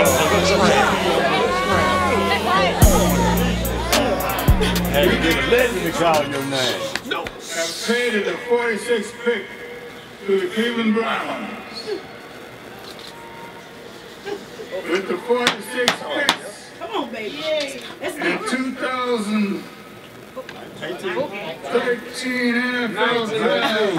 Hey, let me call your name. No. Have traded the 46th pick to the Cleveland Browns. With the 46th picks. Come on, baby. In 2013 NFL Draft.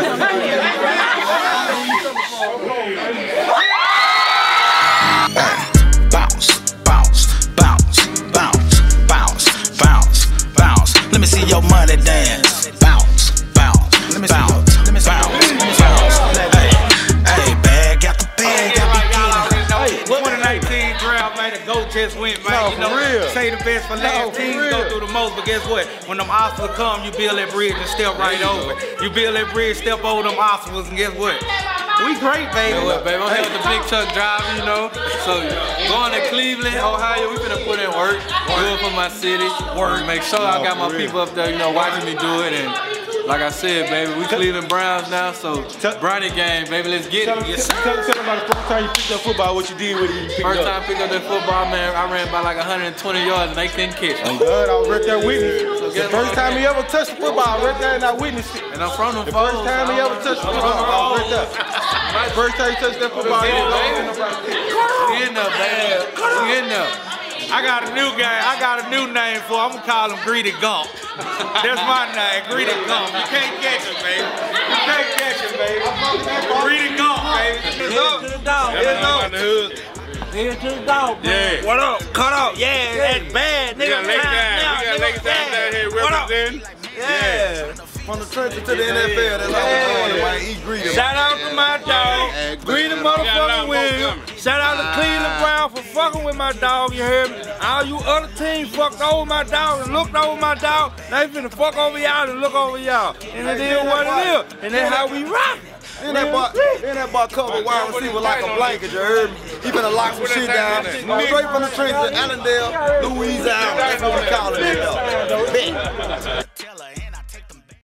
Bounce, bounce, bounce, bounce, bounce, bounce, bounce. Let me see your money dance. Bounce, bounce, let me bounce, let me bounce, bounce. Hey, bag, got the bag, got the Hey, 2019 draft, man, the GOAT just went, man. No, you know, for real. say the best for last. Teams go through the most, but guess what? When them obstacles come, you build that bridge and step right over it. You build that bridge, step over them obstacles, and guess what? We great, baby. You know what, baby? I'm here with the big truck driving, you know. So going to Cleveland, Ohio, we finna put in work, do it for my city, work, make sure I got my people up there, you know, watching me do it. And like I said, baby, we Cleveland Browns now, so Brownie game, baby, let's get it. Yes, sir. Tell them about the first time you picked up football, what you did with it. First time I picked up that football, man, I ran by like 120 yards and they couldn't catch me. Good, I was right there witness. The first time he ever touched the football, I was right there and I witnessed it. And I'm from them The first folks. time he ever touched the football, I was right there. First time he touched that football, he was We in there, man. We in there. I got a new guy. I got a new name for him. I'm gonna call him Greedy Gump. That's my name, Greedy Gump. You can't catch him, baby. You can't catch him, baby. Greedy Gump, baby. Here's up to the dog. Here's up. Here's to the dog, man. Yeah. What up? Cut up. Yeah, that's bad, nigga. We got Lakers down here representing. Yeah. From the trenches to the NFL, that's how we're doing it, man. Eat greedy. Shout out to my dog, Greedy motherfucking William. Shout out to Cleveland Brown for fucking with my dog, you heard me? All you other teams fucked over my dog and looked over my dog. They finna fuck over y'all and look over y'all. And it is what it is. And that's how we rock. Then that boy covered wide receiver like a blanket, you heard me? He finna lock some shit down. Straight from the trenches, Allendale, Louisiana. That's what we call it, though.